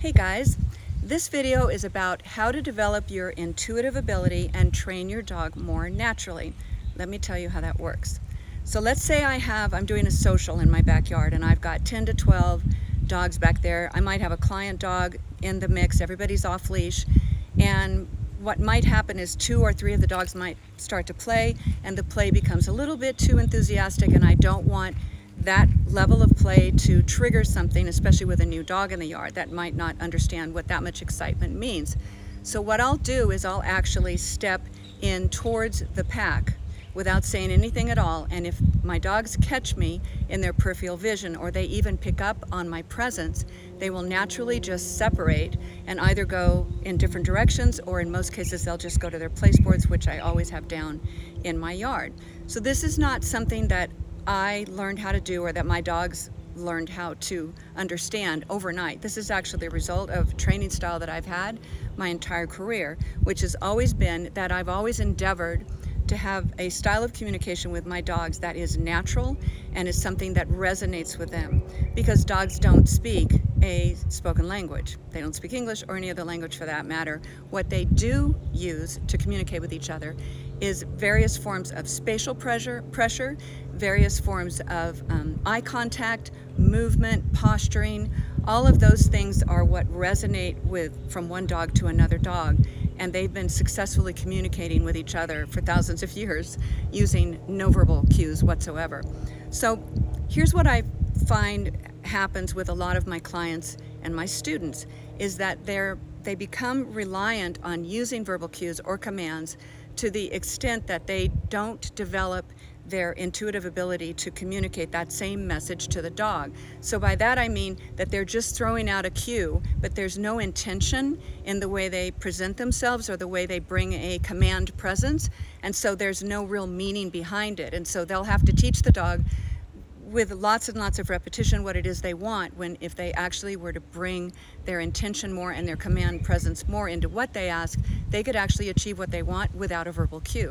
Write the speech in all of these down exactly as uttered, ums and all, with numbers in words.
Hey guys, this video is about how to develop your intuitive ability and train your dog more naturally. Let me tell you how that works. So let's say I have, I'm doing a social in my backyard and I've got ten to twelve dogs back there. I might have a client dog in the mix, everybody's off leash, and what might happen is two or three of the dogs might start to play and the play becomes a little bit too enthusiastic, and I don't want that level of play to trigger something, especially with a new dog in the yard that might not understand what that much excitement means. So what I'll do is I'll actually step in towards the pack without saying anything at all, and if my dogs catch me in their peripheral vision or they even pick up on my presence, they will naturally just separate and either go in different directions, or in most cases they'll just go to their place boards, which I always have down in my yard. So this is not something that I learned how to do or that my dogs learned how to understand overnight. This is actually the result of training style that I've had my entire career, which has always been that I've always endeavored to have a style of communication with my dogs that is natural and is something that resonates with them, because dogs don't speak a spoken language. They don't speak English or any other language for that matter. What they do use to communicate with each other is various forms of spatial pressure, pressure various forms of um, eye contact, movement, posturing. All of those things are what resonate with from one dog to another dog, and they've been successfully communicating with each other for thousands of years using no verbal cues whatsoever. So here's what I find happens with a lot of my clients and my students, is that they're they become reliant on using verbal cues or commands to the extent that they don't develop their intuitive ability to communicate that same message to the dog. So by that I mean that they're just throwing out a cue, but there's no intention in the way they present themselves or the way they bring a command presence, and so there's no real meaning behind it. And so they'll have to teach the dog with lots and lots of repetition what it is they want, when if they actually were to bring their intention more and their command presence more into what they ask, they could actually achieve what they want without a verbal cue.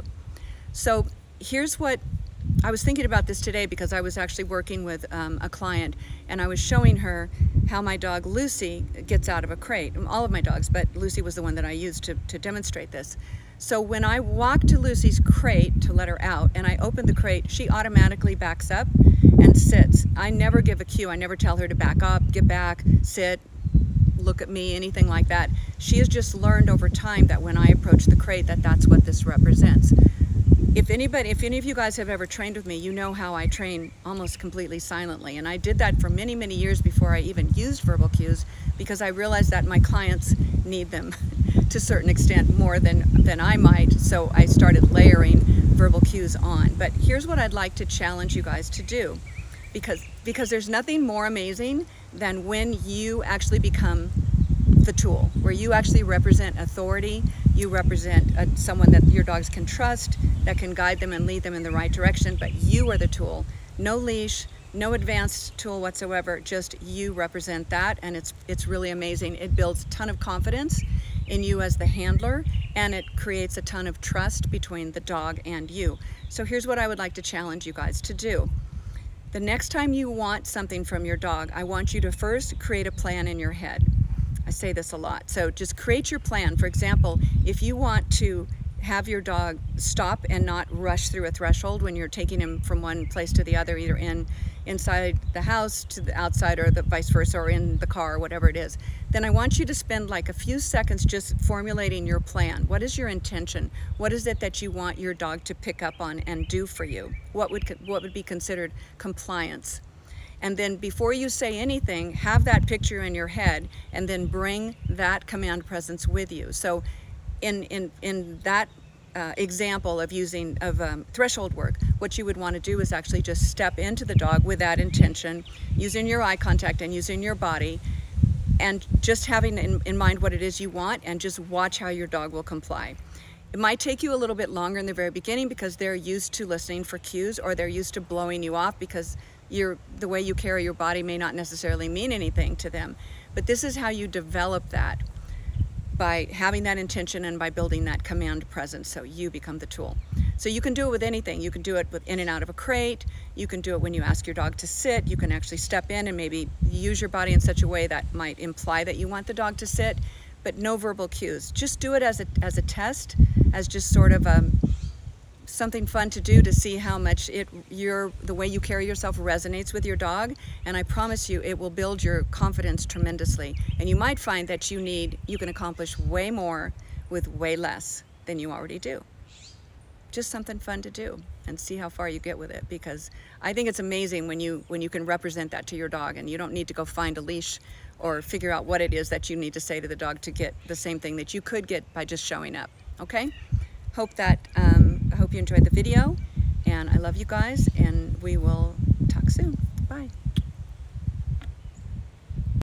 So here's what I was thinking about this today, because I was actually working with um, a client and I was showing her how my dog Lucy gets out of a crate. All of my dogs, but Lucy was the one that I used to, to demonstrate this. So when I walk to Lucy's crate to let her out and I open the crate, she automatically backs up and sits. I never give a cue. I never tell her to back up, get back, sit, look at me, anything like that. She has just learned over time that when I approach the crate, that that's what this represents. If anybody, if any of you guys have ever trained with me, you know how I train almost completely silently. And I did that for many, many years before I even used verbal cues, because I realized that my clients need them to a certain extent more than, than I might. So I started layering verbal cues on. But here's what I'd like to challenge you guys to do, because, because there's nothing more amazing than when you actually become the tool, where you actually represent authority, you represent a, someone that your dogs can trust, that can guide them and lead them in the right direction, but you are the tool. No leash, no advanced tool whatsoever, just you represent that, and it's, it's really amazing. It builds a ton of confidence in you as the handler, and it creates a ton of trust between the dog and you. So here's what I would like to challenge you guys to do. The next time you want something from your dog, I want you to first create a plan in your head. I say this a lot. So just create your plan. For example, if you want to have your dog stop and not rush through a threshold when you're taking him from one place to the other, either in inside the house to the outside, or the vice versa, or in the car, or whatever it is, then I want you to spend like a few seconds just formulating your plan. What is your intention? What is it that you want your dog to pick up on and do for you? What would, what would be considered compliance? And then before you say anything, have that picture in your head and then bring that command presence with you. So in, in, in that uh, example of using of um, threshold work, what you would want to do is actually just step into the dog with that intention, using your eye contact and using your body, and just having in, in mind what it is you want, and just watch how your dog will comply. It might take you a little bit longer in the very beginning because they're used to listening for cues, or they're used to blowing you off because Your, the way you carry your body may not necessarily mean anything to them. But this is how you develop that, by having that intention and by building that command presence, so you become the tool. So you can do it with anything. You can do it with in and out of a crate. You can do it when you ask your dog to sit. You can actually step in and maybe use your body in such a way that might imply that you want the dog to sit, but no verbal cues. Just do it as a, as a test, as just sort of a, something fun to do to see how much it your the way you carry yourself resonates with your dog, and I promise you it will build your confidence tremendously, and you might find that you need you can accomplish way more with way less than you already do. Just something fun to do and see how far you get with it, because I think it's amazing when you when you can represent that to your dog and you don't need to go find a leash or figure out what it is that you need to say to the dog to get the same thing that you could get by just showing up. Okay? Hope that um, I hope you enjoyed the video, and I love you guys, and we will talk soon. Bye.